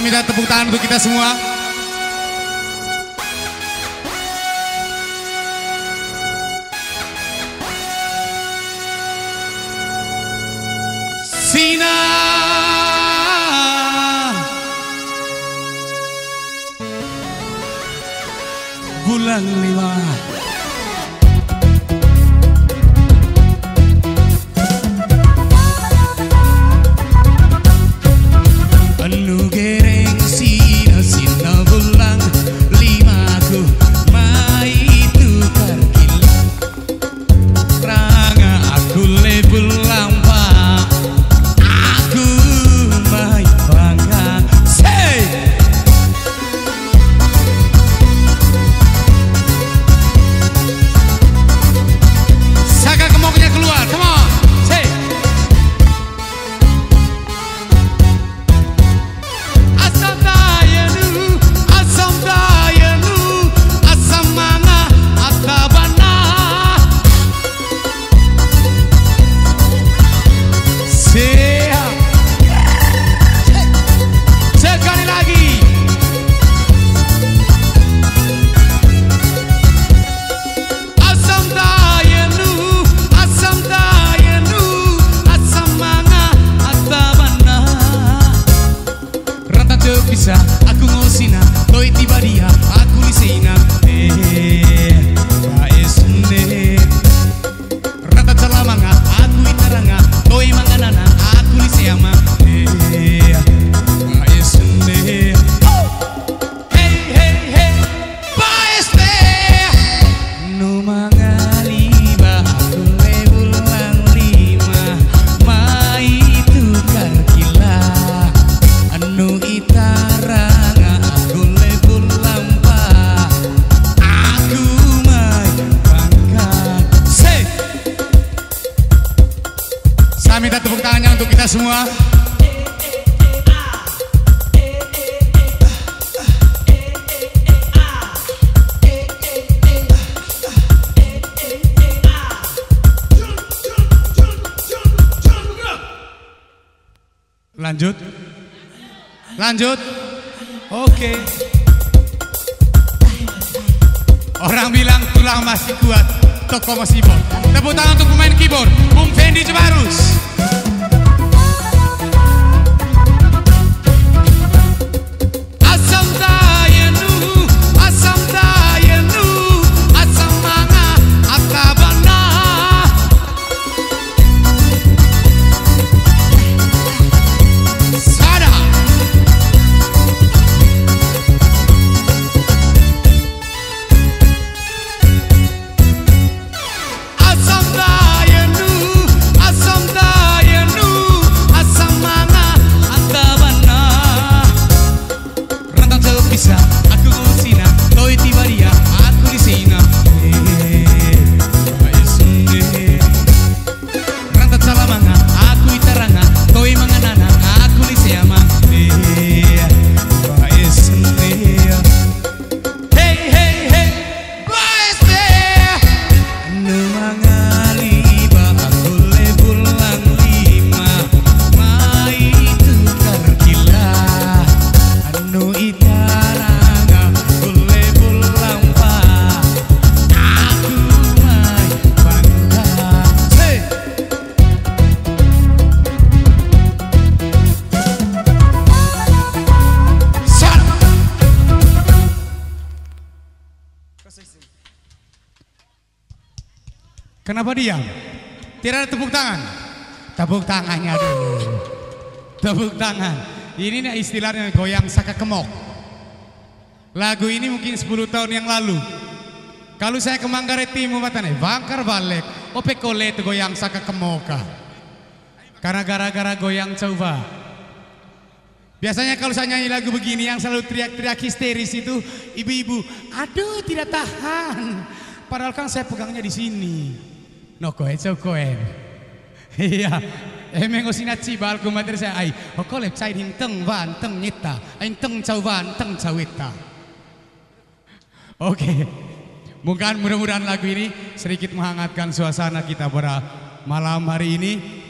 Saya minta tepuk tangan untuk kita semua. Sina bulan 5. Anu gereng sina bulan 5 ku mai tukar gila ranga aku lebul lampa aku mai bangga say Saka kemoknya keluar, come on say bisa aku ngosina toi tiba dia aku lisina baesne rata calamanga aku itaranga toi manganana aku liseama baesne hey hey hey baesne no mangali ba aku lebulang 5 mai tukar gila anu itaranga aku lebul lampa aku mai bangga say saya minta tepuk tangannya untuk kita semua. Lanjut lanjut oke. Orang bilang tulang masih kuat, toko masih bon. Tepuk tangan untuk pemain keyboard Bung Fendi Cebarus. Asam tayenu asam tayenu asam manga atabana bisa aku ngusina toi tiba dia aku disina ranta calamanga aku itaranga toi manganana aku liseama baesne hey hey hey baesne nu mangali ba aku lebulang 5 mai tukar gila anu kenapa diam? Tidak ada tepuk tangan? Tepuk tangannya dulu. Tepuk tangan. Ini nih istilahnya goyang saka kemok. Lagu ini mungkin 10 tahun yang lalu. Kalau saya ke Manggarai Timur matane bangkar balik, ope kole itu goyang saka kemoka. Karena gara-gara goyang coba. Biasanya kalau saya nyanyi lagu begini yang selalu teriak-teriak histeris itu ibu-ibu, aduh tidak tahan. Padahal kan saya pegangnya di sini. No koe cokoe. Iya. Emang osina cibal kumater saya ai. Okolep cai hinteng van teng nyita. Ain teng cauvan teng cawita. Oke. Mudah-mudahan lagu ini sedikit menghangatkan suasana kita pada malam hari ini.